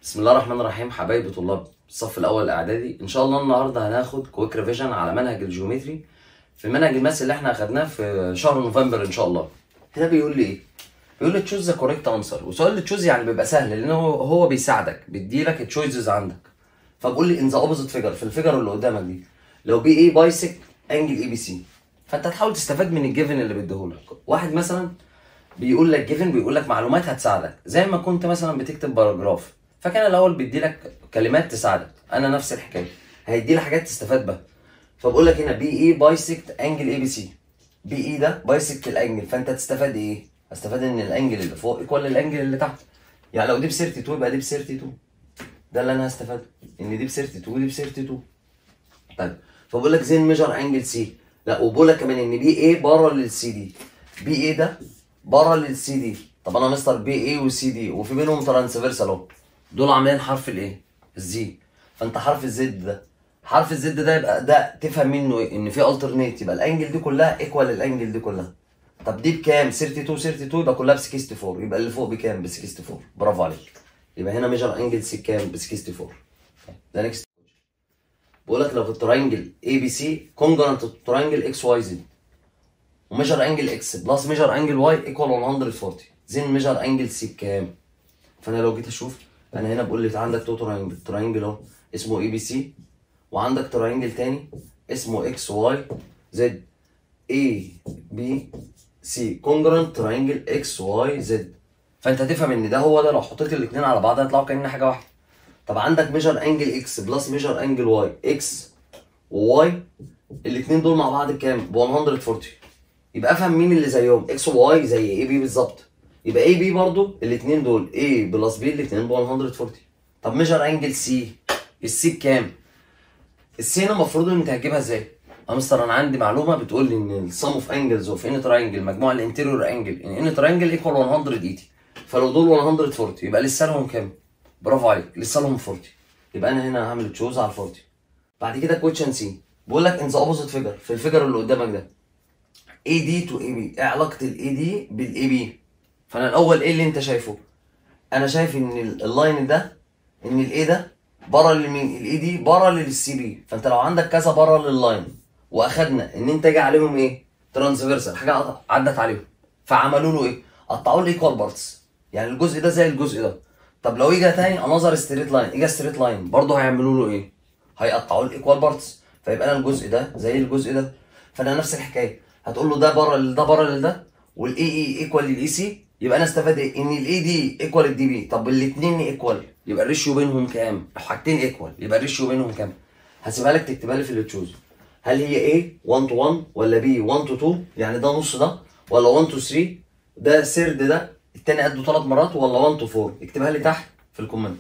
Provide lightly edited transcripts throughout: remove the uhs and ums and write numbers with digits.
بسم الله الرحمن الرحيم. حبايبي طلاب الصف الاول الاعدادي، ان شاء الله النهارده هناخد كويك ريفيجن على منهج الجيومتري في منهج الماس اللي احنا اخدناه في شهر نوفمبر ان شاء الله. هنا بيقول لي ايه؟ بيقول لي تشوز ذا كوريكت انسر، وسؤال التشوز يعني بيبقى سهل لان هو بيساعدك، بيديلك التشويزز عندك. فبقول لي ان ذا اوبوزيت فيجر، في الفيجر اللي قدامك دي لو بي اي بايسك انجل اي بي سي، فانت تحاول تستفاد من الجيفن اللي بيديهولك. واحد مثلا بيقول لك جيفن، بيقول لك معلومات هتساعدك زي ما كنت مثلا بتكتب باراجراف، فكان الاول بيدي لك كلمات تساعدك. انا نفس الحكايه، هيدي لك حاجات تستفاد بها. فبقول لك هنا بي اي بايسكت انجل اي بي سي، بي اي ده بايسكت الانجل، فانت تستفاد ايه؟ هستفاد ان الانجل اللي فوق ايكوال للانجل اللي تحت. يعني لو دي ب 32 يبقى دي ب 32، ده اللي انا هستفاد، ان دي ب 32 ودي ب 32. طيب فبقول لك زين ميجر انجل سي، لا وبقول لك كمان ان بي اي بره للسي دي، بي اي ده بره للسي دي. طب انا مستر بي اي وسي دي وفي بينهم ترانسفيرسال اهو، دول عاملين حرف الايه؟ الزي. فانت حرف الزد ده، حرف الزد ده يبقى ده تفهم منه ايه؟ ان في الترنيت، يبقى الانجل دي كلها ايكوال الانجل دي كلها. طب دي بكام؟ 32 32 يبقى كلها ب 64، يبقى اللي فوق بكام؟ ب 64. برافو عليك. يبقى هنا ميجر انجل سي كام؟ ب 64. ده نكست. بقول لك لو في التراينجل اي بي سي كونجرانت التراينجل اكس واي زد، وميجر انجل اكس بلس ميجر انجل واي ايكوال 140، زين ميجر انجل سي بكام؟ فانا لو جيت اشوف، انا هنا بقول لي عندك تو تراينجل، تراينجل اهو اسمه اي بي سي، وعندك تراينجل تاني اسمه اكس واي زد. اي بي سي كونجرانت تراينجل اكس واي زد، فانت هتفهم ان ده هو ده، لو حطيت الاثنين على بعض هيطلعوا كأن حاجه واحده. طب عندك ميجر انجل اكس بلس ميجر انجل واي، اكس وواي الاثنين دول مع بعض بكام؟ ب 140. يبقى افهم مين اللي زيهم، اكس وواي زي اي بي بالظبط، يبقى اي بي برضو الاثنين دول اي بلس بي الاثنين ب 140. طب ميجر انجل سي، السي بكام؟ السي هنا المفروض ان انت هتجيبها ازاي؟ يا مستر انا عندي معلومه بتقول لي ان السم اوف انجلز اوف ان تراينجل، مجموع الانتيريور انجل ان تراينجل ايكوال 180، فلو دول 140 يبقى لسه لهم كام؟ برافو عليك، لسه لهم 40. يبقى انا هنا هعمل تشوز على 40. بعد كده كويشن سي بيقول لك ان ذا اوبوزيت فيجر، في الفيجر اللي قدامك ده اي دي تو اي بي، ايه علاقه الاي دي بالاي بي؟ فانا الاول ايه اللي انت شايفه؟ انا شايف ان اللاين ده، ان الاي ده بره لمين؟ الاي دي بره للسي بي. فانت لو عندك كذا بره لللاين واخدنا ان انت جاي عليهم ايه؟ ترانسفيرسال، حاجه عدت عليهم، فعملوا له ايه؟ قطعوا له ايكوال بارتس، يعني الجزء ده زي الجزء ده. طب لو اجى تاني انظر ستريت لاين، اجى ستريت لاين برضه هيعملوا له ايه؟ هيقطعوا له ايكوال بارتس، فيبقى انا الجزء ده زي الجزء ده. فانا نفس الحكايه، هتقول له ده بره ده بره لده، والاي اي ايكوال للاي سي، يبقى انا استفاد ايه؟ ان الاي دي ايكوال الدي بي. طب الاثنين ايكوال يبقى الريشيو بينهم كام؟ لو حاجتين ايكوال يبقى الريشيو بينهم كام؟ هسيبها لك تكتبها لي في اللي تشوز. هل هي A 1 to 1 ولا B 1 to 2؟ يعني ده نص ده، ولا 1 to 3؟ ده سرد ده التاني قده 3 مرات، ولا 1 to 4؟ اكتبها لي تحت في الكومنت.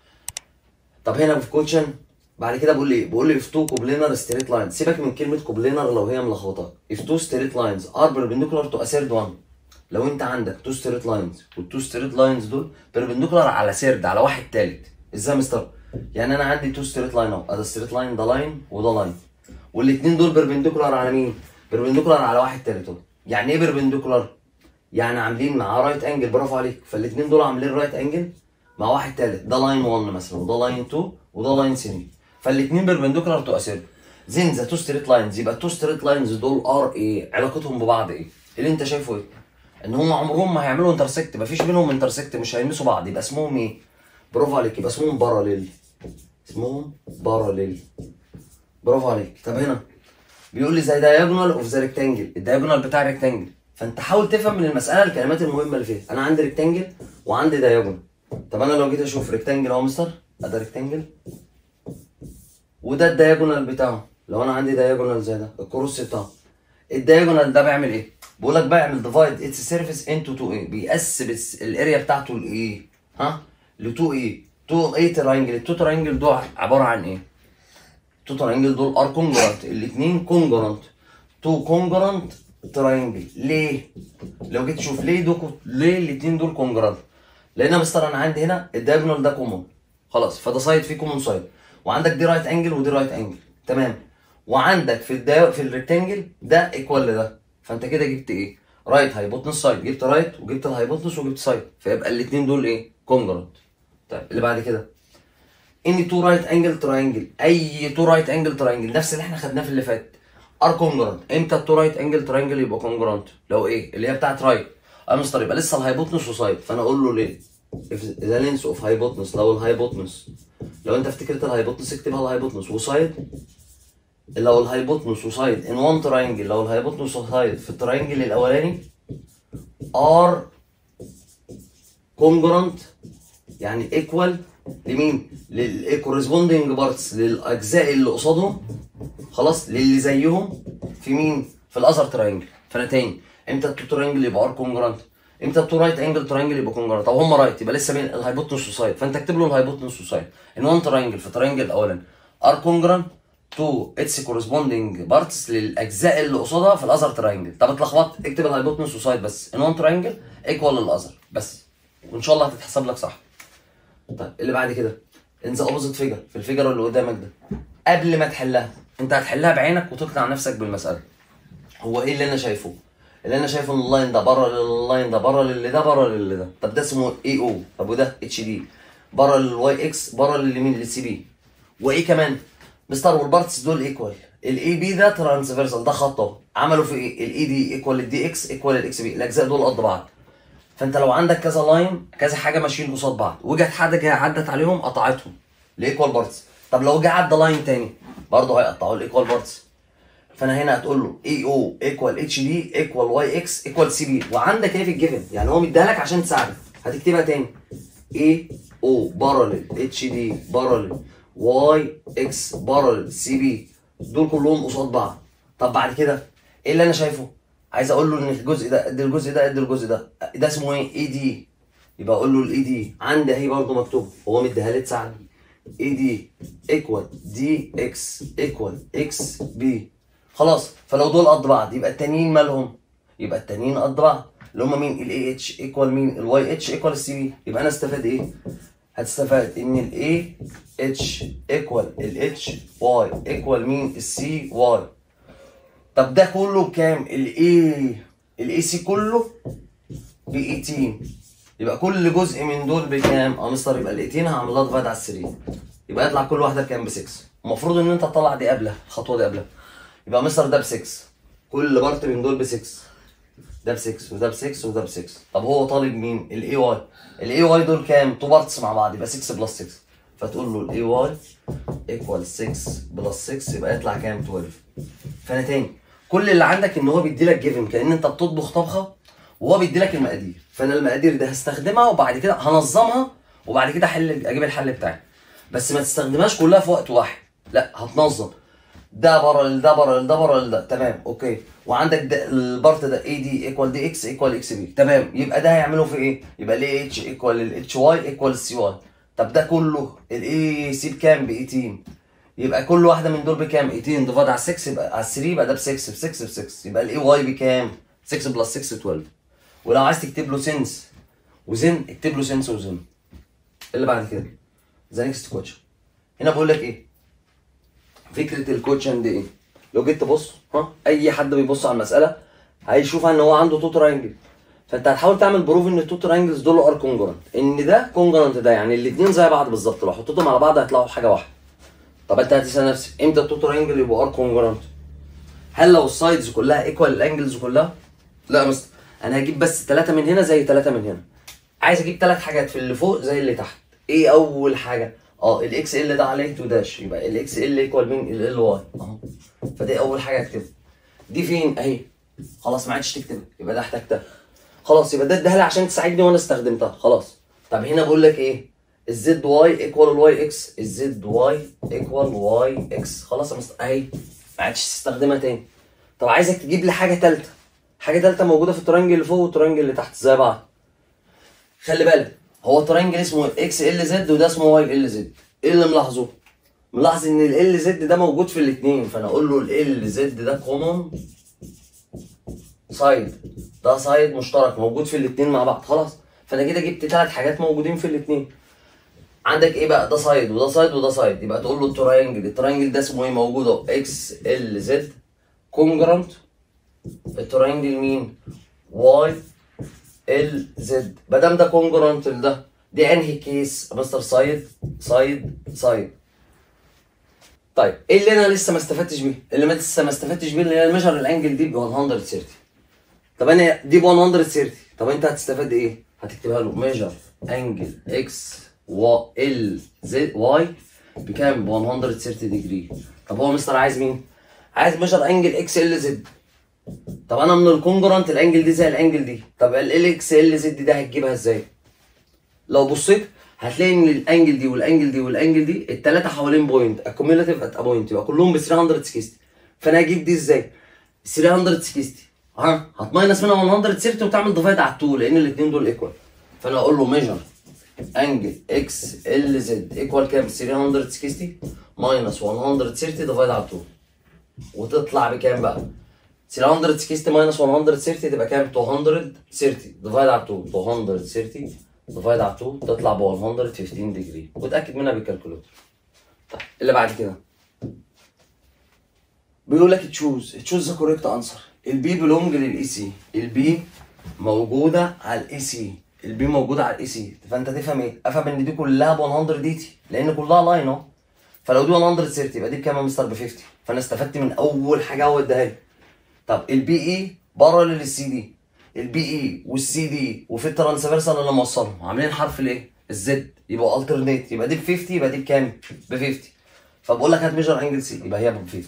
طب هنا في كوتشن بعد كده بقول لي ايه؟ بقول لي if two كوبلينر ستريت لاين، سيبك من كلمه كوبلينر لو هي ملخبطاك. if two straight lines are perpendicular to a third one، لو انت عندك تو ستريت لاينز والتو ستريت لاينز دول بيربنديكولار على سيرد، على واحد تالت. ازاي يا مستر؟ يعني انا عندي تو ستريت لاين اهو، ادي ستريت لاين، ده لاين وده لاين، والاثنين دول بيربنديكولار على مين؟ بيربنديكولار على واحد تالت اهو. يعني ايه بيربنديكولار؟ يعني عاملين مع رايت انجل، برافو عليك. فالاثنين دول عاملين رايت انجل مع واحد تالت، ده لاين 1 مثلا، وده لاين 2 وده لاين 3، فالاثنين بيربنديكولار تو اسيرد. زين ذا تو ستريت لاينز، يبقى التو ستريت لاينز دول ار ايه؟ علاقتهم ببعض ايه؟ اللي انت شايفه ايه؟ ان هم عمرهم ما هيعملوا انترسكت، مفيش بينهم انترسكت، مش هيلمسوا بعض، يبقى اسمهم ايه؟ برافو عليك، يبقى اسمهم باراليل، اسمهم باراليل. برافو عليك. طب هنا بيقول لي زي دايجونال اوف ذا ريكتانجل، الدايجونال بتاع الريكتانجل، فانت حاول تفهم من المساله الكلمات المهمه اللي فيها. انا عندي ريكتانجل وعندي دايجونال. طب انا لو جيت اشوف ريكتانجل اهو مستر، ده ريكتانجل وده الدايجونال بتاعه. لو انا عندي دايجونال زي ده الكروس بتاعه، الدايجونال ده بيعمل ايه؟ بقول لك بيعمل ديفايد اتس سيرفيس انتو 2 اي، بيقسم الاريا بتاعته لايه؟ ها؟ ل 2 اي، 2 اي تراينجل. التو تراينجل دول عباره عن ايه؟ التو تراينجل دول ار كونجرانت، الاثنين كونجرانت، تو كونجرانت تراينجل. ليه؟ لو جيت تشوف ليه ليه الاثنين دول كونجرانت؟ لان مستر انا عندي هنا الدايجونال ده كومون، خلاص، فده سايد فيه كومون سايد، وعندك دي رايت انجل ودي رايت انجل، تمام، وعندك في الريكتانجل ده ايكوال لده، فانت كده جبت ايه؟ رايت هايبوتنس سايد، جبت رايت وجبت الهايبوتنس وجبت سايد، فيبقى الاثنين دول ايه؟ كونجرانت. طيب اللي بعد كده ان تو رايت انجل تراينجل، اي تو رايت انجل تراينجل نفس اللي احنا خدناه في اللي فات، ار كونجرانت. امتى التو رايت انجل تراينجل يبقى كونجرانت؟ لو ايه اللي هي بتاعت رايت مستر يبقى لسه الهايبوتنس وسايد، فانا اقول له ليه ذا لينس اوف هايبوتنس، لو الهايبوتنس، لو انت افتكرت الهايبوتنس اكتبها الهايبوتنس وسايد، لو الهايبوتنس وسايد ان وان تراينجل، لو الهايبوتنس وسايد في التراينجل الاولاني ار كونجرانت يعني ايكوال لمين؟ للكورسبوندنج بارتس، للاجزاء اللي قصادهم، خلاص، للي زيهم في مين؟ في الاذر تراينجل. فانا تاني، امتى التو تراينجل يبقى ار كونجرانت؟ امتى التو رايت انجل تراينجل يبقى كونجرانت؟ طب هم رايت يبقى لسه بين الهايبوتنس وسايد، فانت اكتب له الهايبوتنس وسايد ان وان تراينجل في التراينجل الاولاني ار كونجرانت تو اتس كورسبوندنج بارتس للاجزاء اللي قصادها في الاذر تراينجل. طب اتلخبطت اكتب الهايبوتنس وسايد بس، ان وان تراينجل ايكوال للاذر بس، وان شاء الله هتتحسب لك صح. طيب اللي بعد كده ان ذا اوبوزيت فيجر، في الفيجر اللي قدامك ده، قبل ما تحلها انت هتحلها بعينك وتقنع نفسك بالمساله. هو ايه اللي انا شايفه؟ اللي انا شايفه ان اللاين ده بره لللاين ده، بره للي ده، بره للي ده. طب ده اسمه اي او، طب وده اتش دي، بره للواي اكس، بره لليمين للسي بي. وايه كمان مستر؟ والبارتس دول ايكوال، الاي بي ده ترانسفيرسال، ده خط اهو، عملوا في ايه؟ الاي دي ايكوال الدي اكس ايكوال الاكس بي، الاجزاء دول قد بعض. فانت لو عندك كذا لاين كذا حاجه ماشيين قصاد بعض وجت حاجه عدت عليهم قطعتهم الايكوال بارتس، طب لو جه عدى لاين تاني برضه هيقطعوا الايكوال بارتس. فانا هنا هتقول له اي او ايكوال اتش دي ايكوال واي اكس ايكوال سي بي، وعندك ايه في الجيفن؟ يعني هو مديها لك عشان تساعدك، هتكتبها تاني اي او باراليل اتش دي باراليل واي اكس باراليل سي بي، دول كلهم قصاد بعض. طب بعد كده ايه اللي انا شايفه؟ عايز اقول له ان الجزء ده قد الجزء ده قد الجزء ده، ده اسمه ايه؟ اي دي. يبقى اقول له الاي دي عندي اهي برضه مكتوب، هو مديها لي تساعدني، اي دي ايكوال دي اكس ايكوال اكس بي. خلاص، فلو دول قد بعض يبقى التانيين مالهم؟ يبقى التانيين قد بعض، اللي هم مين؟ الاي اتش ايكوال مين؟ الواي اتش ايكوال السي بي. يبقى انا استفاد ايه؟ هتستفاد ان الاي اتش ايكوال الاتش واي ايكوال مين؟ السي واي. طب ده كله بكام؟ الاي سي كله ب 18، يبقى كل جزء من دول بكام؟ مستر يبقى ال 18 هعمل لها ديفايد على 3، يبقى يطلع كل واحده بكام؟ ب 6. المفروض ان انت تطلع دي قبلها، الخطوه دي قبلها. يبقى مستر ده ب 6، كل بارت من دول ب 6، ده ب 6 وده ب 6 وده ب 6. طب هو طالب مين؟ الاي واي. الاي واي دول كام؟ تو بارتس مع بعض، يبقى 6 بلس 6، فتقول له الاي واي ايكوال 6 بلس 6 يبقى يطلع كام؟ 12. فانا تاني، كل اللي عندك ان هو بيدي لك جيفن، كأن انت بتطبخ طبخه وهو بيدي لك المقادير، فانا المقادير ده هستخدمها وبعد كده هنظمها وبعد كده اجيب الحل بتاعي. بس ما تستخدمهاش كلها في وقت واحد، لا هتنظم، ده بره ده بره ده بره ده، تمام اوكي. وعندك ده البارت ده اي دي ايكوال دي اكس ايكوال اكس بي، تمام. يبقى ده هيعمله في ايه؟ يبقى الاي اتش ايكوال الاتش واي ايكوال السي واي. طب ده كله الاي سي بكام؟ ب 18، يبقى كل واحده من دول بكام؟ 18 ديفايد على 6 يبقى على 3، يبقى ده ب 6 ب 6 ب 6، يبقى الاي واي بكام؟ 6 بلس 6 12. ولو عايز تكتب له سنس وزن اكتب له سنس وزن. اللي بعد كده ذا نيكست كوتشن، هنا بقول لك ايه؟ فكره الكوتشن دي ايه؟ لو جيت تبص اي حد بيبص على المساله هيشوف ان هو عنده تو تراينجل، فانت هتحاول تعمل بروف ان التو تراينجلز دول ار كونجرنت، ان ده كونجرنت ده، يعني الاثنين زي بعض بالظبط، لو حطيتهم على بعض هيطلعوا حاجه واحده. طب انت هتسال نفسك امتى التو تراينجل يبقوا ار كونجرنت؟ هل لو السايدز كلها ايكوال الانجلز كلها؟ لا يا مستر، انا هجيب بس 3 من هنا زي 3 من هنا، عايز اجيب 3 حاجات في اللي فوق زي اللي تحت. ايه اول حاجه؟ الاكس ال ده عليه 2 داش، يبقى الاكس ال ايكوال مين؟ ال واي اهو. فدي اول حاجه اكتبها. دي فين؟ اهي، خلاص ما عادش تكتبها، يبقى ده احتاجتها، خلاص يبقى ده اديها لي عشان تساعدني وانا استخدمتها، خلاص. طب هنا بقول لك ايه؟ الزد واي ايكوال الواي اكس، الزد واي ايكوال واي اكس، خلاص يا مستر اهي، ما عادش تستخدمها تاني. طب عايزك تجيب لي حاجه ثالثه، حاجه ثالثه موجوده في الترنجل اللي فوق والترنجل اللي تحت زي بعض. خلي بالك، هو ترنجل اسمه اكس ال زد وده اسمه واي ال زد. ايه اللي ملاحظه؟ ملاحظ ان ال زد ده موجود في الاثنين، فانا اقول له ال زد ده كومون سايد، ده سايد مشترك موجود في الاثنين مع بعض، خلاص. فانا كده جبت 3 حاجات موجودين في الاثنين. عندك ايه بقى؟ ده سايد وده سايد وده سايد، يبقى تقول له التراينجل ده اسمه ايه؟ موجود اهو اكس ال زد كونجرنت التراينجل مين؟ واي ال زد. ما دام ده كونجرنت لده دي انهي كيس مستر؟ سايد سايد. طيب ايه اللي انا لسه ما استفدتش بيه؟ اللي ما لسه ما استفدتش بيه اللي هي الميجر الانجل دي ب 130. طب انا دي ب 130، طب انت هتستفاد ايه؟ هتكتبها له ميجر انجل اكس ال زد واي بكام؟ ب 130 ديجري. طب هو مستر عايز مين؟ عايز ميجر انجل اكس ال زد. طب انا من الكونجرانت الانجل دي زي الانجل دي، طب ال اكس ال زد ده هتجيبها ازاي؟ لو بصيت هتلاقي ان الانجل دي والانجل دي والانجل دي الثلاثه حوالين بوينت اكوميلاتيف ات بوينت، يبقى كلهم ب 360. فانا هجيب دي ازاي؟ 360 هتماينس منها 130 وتعمل ديفايد على 2 لان الاثنين دول ايكوال. فانا اقول له ميجر انجل اكس ال زد ايكوال كام؟ 360 ماينس 130 ديفايد على 2 وتطلع بكام بقى؟ 360 ماينس 130 تبقى كام؟ 230 ديفايد على 2 230 ديفايد على 2 تطلع ب 115 ديجري وتاكد منها بالكالكوليتر. طيب اللي بعد كده بيقول لك تشوز ذا كوريكت انسر. البي بلونج للاي سي، البي موجوده على الاي سي، البي موجوده على الاي سي. فانت تفهم ايه؟ افهم ان دي كلها ب 100 دي تي لان كلها لاين اهو. فلو دي 130 يبقى دي بكام يا مستر؟ ب 50. فانا استفدت من اول حاجه هو اداها لي. طب البي اي بره للسي دي، البي اي والسي دي وفي الترانسفيرسال اللي موصلهم عاملين حرف الايه؟ الزد، يبقى الترنيت، يبقى دي ب 50 يبقى دي بكام؟ ب 50. فبقول لك هات ميجر انجل سي يبقى هي ب 50.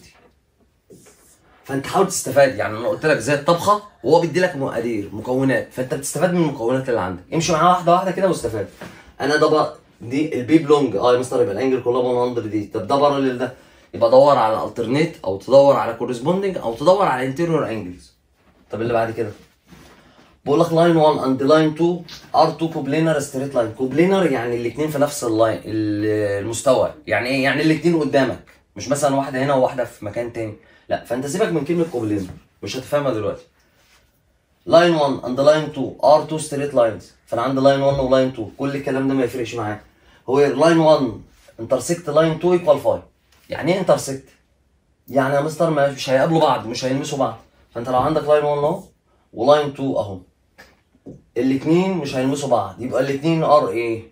فانت حاول تستفاد، يعني انا قلت لك زي الطبخه وهو بيدي لك مقادير مكونات، فانت بتستفاد من المكونات اللي عندك. امشي معاه واحده واحده كده واستفاد. انا ده بقى دي البي بلونج يا مستر يبقى الانجل كلها 100 دي. طب ده بارلل ده يبقى دور على الترنيت او تدور على كورسبوندنج او تدور على انتيريور انجلز. طب اللي بعد كده بقول لك لاين 1 اند لاين 2 ار 2 كوبلينر ستريت لاين. كوبلينر يعني الاثنين في نفس اللاين المستوى. يعني ايه؟ يعني الاثنين قدامك، مش مثلا واحده هنا وواحده في مكان تاني، لا. فانت سيبك من كلمه كوبلينر مش هتفهمها دلوقتي. لاين 1 اند لاين 2 ار 2 ستريت لاينز. فانا عندي لاين 1 ولاين 2، كل الكلام ده ما يفرقش معايا. هو لاين 1 انترسكت لاين 2 ايكوال 5. يعني ايه انترسكت؟ يعني يا مستر مش هيقابلوا بعض، مش هيلمسوا بعض. فانت لو عندك لاين 1 اهو ولاين 2 اهو، الاثنين مش هيلمسوا بعض، يبقى الاثنين ار ايه؟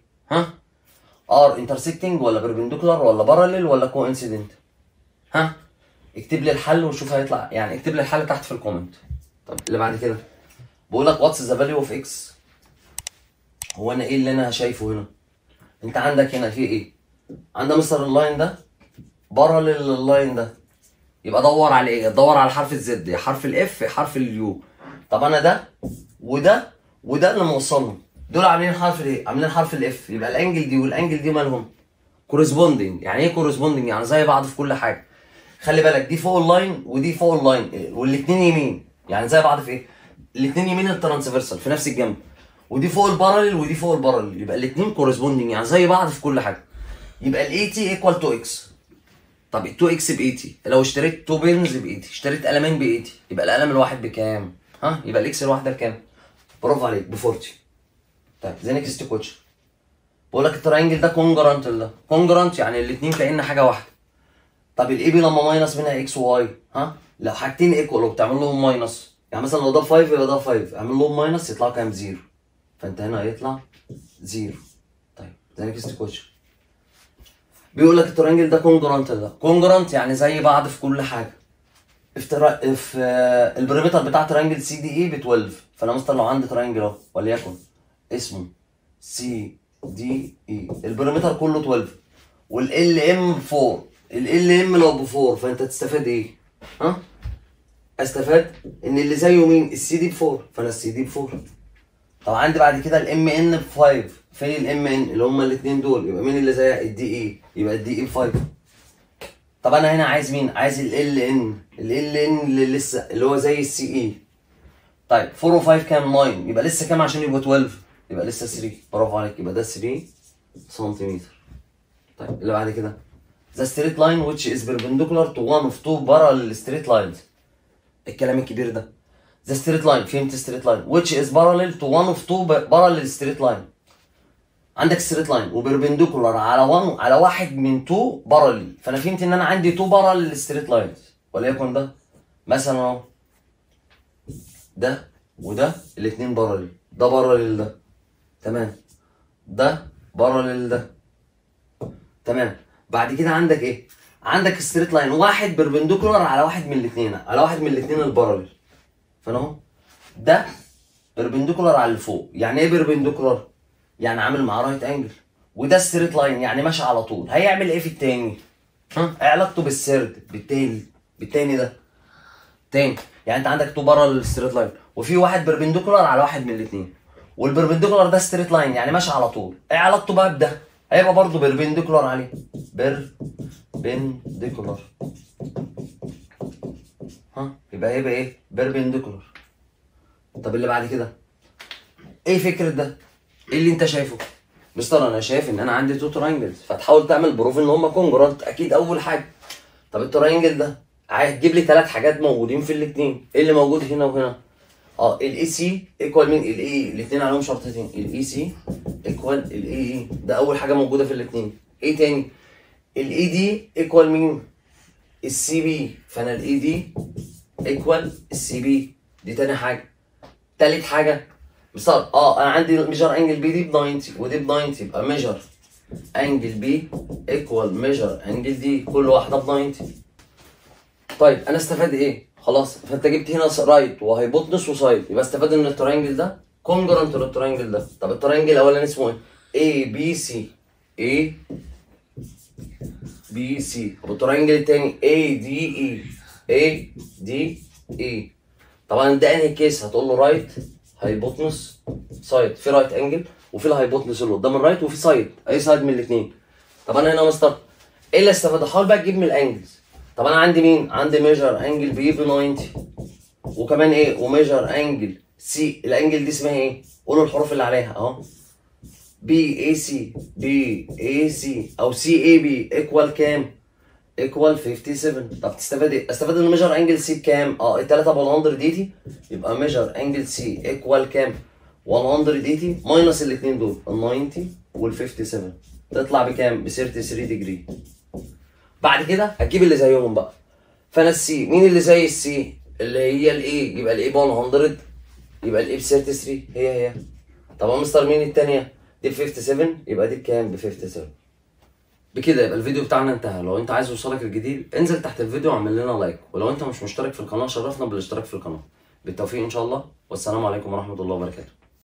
ار انترسكتنج ولا بيربنديكولار ولا باراليل ولا كو انسيدنت؟ اكتب لي الحل وشوف هيطلع، يعني اكتب لي الحل تحت في الكومنت. طب اللي بعد كده بقول لك واتس ذا فاليو اوف اكس. هو انا ايه اللي انا شايفه هنا؟ انت عندك هنا في ايه؟ عندك مستر اللاين ده باراليل لللاين ده، يبقى دور على ايه؟ دور على حرف الزد، يا حرف الاف يا حرف اليو. طب انا ده وده وده اللي موصلهم، دول عاملين حرف الايه؟ عاملين حرف الاف. يبقى الانجل دي والانجل دي مالهم؟ كورسبوندنج. يعني ايه كورسبوندنج؟ يعني زي بعض في كل حاجه. خلي بالك دي فوق اللاين ودي فوق اللاين والاثنين يمين، يعني زي بعض في ايه؟ الاثنين يمين الترانسفيرسال في نفس الجنب، ودي فوق الباراليل ودي فوق الباراليل، يبقى الاثنين كورسبوندنج يعني زي بعض في كل حاجه. يبقى ال 80 ايكوال 2 اكس. طب ال 2 اكس ب 80، لو اشتريت 2 بينز ب 80، اشتريت قلمين ب 80، يبقى القلم الواحد بكام؟ يبقى الاكس الواحده بكام؟ برافو عليك، ب 40. طيب ذا نيكست كوتشن بقول لك التراينجل ده كونجرانت ده، كونجرانت يعني الاثنين كأن حاجه واحده. طب الاي بي لما ماينس منها اكس وواي، لو حاجتين ايكوال وبتعمل لهم ماينس، يعني مثلا لو ده 5 يبقى ده 5، اعمل لهم ماينس يطلعوا كام؟ 0. فانت هنا هيطلع 0. طيب ذا نيكست كوتشن بيقول لك التراينجل ده كونجرانت ده، كونجرانت يعني زي بعض في كل حاجه. في البريمتر بتاع تراينجل سي دي اي ب 12. فانا مثلا لو عندي تراينجل اهو وليكن اسمه سي دي اي، البريمتر كله 12 والال ام 4. ال ام لو ب 4 فانت تستفاد ايه؟ استفاد ان اللي زيه مين؟ السي دي ب 4، فانا السي دي ب 4. طب عندي بعد كده الام ان ب 5. فين الام ان اللي هما الاثنين دول؟ يبقى مين اللي زيها؟ الدي اي، يبقى الدي اي ب 5. طب انا هنا عايز مين؟ عايز ال ان، اللي لسه اللي هو زي السي اي. طيب 4 و5 كام؟ 9، يبقى لسه كام عشان يبقى 12؟ يبقى لسه 3. برافو عليك، يبقى ده 3 سنتيمتر. طيب اللي بعد كده the straight line which is perpendicular to one of two parallel straight lines. الكلام الكبير ده the straight line، فهمت straight line which is parallel to one of two parallel straight line. عندك straight line وبربنديكولار على واحد من 2 parallel، فانا فهمت ان انا عندي 2 parallel straight lines. وليكن ده مثلا اهو، ده وده الاثنين parallel، ده parallel ده، تمام. ده باراليل ده. تمام. بعد كده عندك ايه؟ عندك ستريت لاين واحد بيربنديكولار على واحد من الاثنين، على واحد من الاثنين الباراليل. فانا اهو ده بيربنديكولار على اللي فوق. يعني ايه بيربنديكولار؟ يعني عامل معاه رايت انجل. وده ستريت لاين يعني ماشي على طول. هيعمل ايه في التاني؟ ايه علاقته بالسرد؟ بالتاني ده تاني. يعني انت عندك تو باراليل ستريت لاين وفي واحد بيربنديكولار على واحد من الاثنين، والبربنديكولار ده ستريت لاين يعني ماشي على طول. ايه علاقته بقى بده؟ هيبقى برضه بيربنديكولار عليه. بيربنديكولار. يبقى هيبقى ايه؟ بيربنديكولار. طب اللي بعد كده ايه فكره ده؟ ايه اللي انت شايفه؟ مستر انا شايف ان انا عندي تو تراينجلز، فتحاول تعمل بروف ان هم كونجرانت اكيد اول حاجه. طب التراينجل ده هتجيب لي 3 حاجات موجودين في الاثنين. ايه اللي موجود هنا وهنا؟ الاي سي ايكوال مين؟ الاي، الاثنين عليهم شرطتين. الاي سي ايكوال الاي اي، ده اول حاجه موجوده في الاثنين. ايه تاني؟ الاي دي ايكوال مين؟ السي بي، فانا الاي دي ايكوال السي بي، دي تاني حاجه. تالت حاجه مثال انا عندي ميجر انجل بي دي ب 90 ودي ب 90، يبقى ميجر انجل بي ايكوال ميجر انجل دي، كل واحده ب 90. طيب انا استفاد ايه؟ خلاص، فانت جبت هنا رايت وهيبوتنس وسايد، يبقى استفاد ان التراينجل ده كونجرنت للتراينجل ده. طب التراينجل الاولاني اسمه ايه؟ اي بي سي. اي بي سي. طب التراينجل الثاني اي دي اي. اي دي اي. طبعا ده انهي كيس؟ هتقول له رايت هايبوتنس سايد، في رايت انجل وفي الهايبوتنس اللي قدام الرايت وفي سايد، اي سايد من الاثنين. طب انا هنا مستر ايه اللي استفاد؟ حاول بقى تجيب من الانجلز. طب انا عندي مين؟ عندي ميجر انجل بي ب 90 وكمان ايه؟ وميجر انجل سي. الانجل دي اسمها ايه؟ قولوا الحروف اللي عليها اهو. بي اي سي. بي اي سي او سي اي بي ايكوال كام؟ ايكوال 57. طب تستفاد ايه؟ استفاد ان ميجر انجل سي بكام؟ التلاته ب 100 دي تي، يبقى ميجر انجل سي ايكوال كام؟ 100 دي تي ماينس الاثنين دول ال 90 وال 57، تطلع بكام؟ ب 33 ديجري. بعد كده هتجيب اللي زيهم بقى. فانا السي، مين اللي زي السي؟ اللي هي الاي، يبقى الاي ب 100 يبقى الاي ب 33 هي. طب يا مستر مين الثانيه؟ دي ب 57 يبقى دي بكام؟ ب 57. بكده يبقى الفيديو بتاعنا انتهى. لو انت عايز يوصلك الجديد انزل تحت الفيديو واعمل لنا لايك، ولو انت مش مشترك في القناه شرفنا بالاشتراك في القناه. بالتوفيق ان شاء الله، والسلام عليكم ورحمه الله وبركاته.